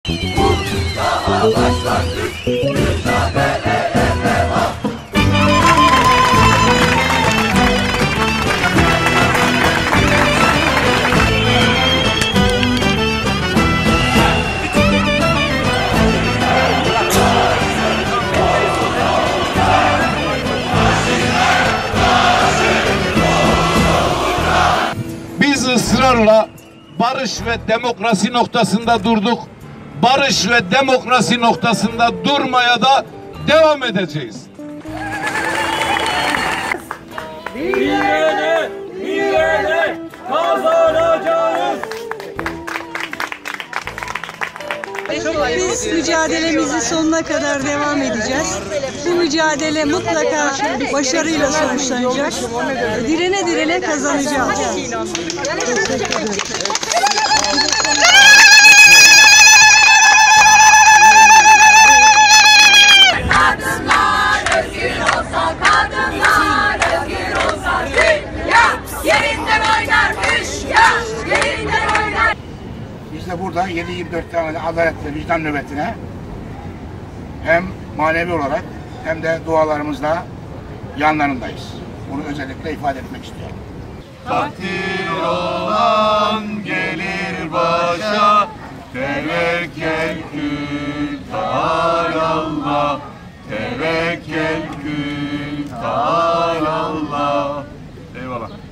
Daha başlangıç, mücadeleye devam. Biz ısrarla barış ve demokrasi noktasında durduk. Barış ve demokrasi noktasında durmaya da devam edeceğiz. Yine kazanacağız. Biz mücadelemizi sonuna kadar devam edeceğiz. Bu mücadele mutlaka başarıyla sonuçlanacak. Direne direne kazanacağız. Kadınlar özgür olsa, kadınlar özgür olsa, dünya yerinden oynarmış, ya yerinden oynar. Biz de burada 7-24 tane adaletli vicdan nöbetine hem manevi olarak hem de dualarımızla yanlarındayız. Bunu özellikle ifade etmek istiyorum. Takdir olan gelir başa, tevekkelkül ta'alallah, tevekkelkül ta'alallah. Eyvallah.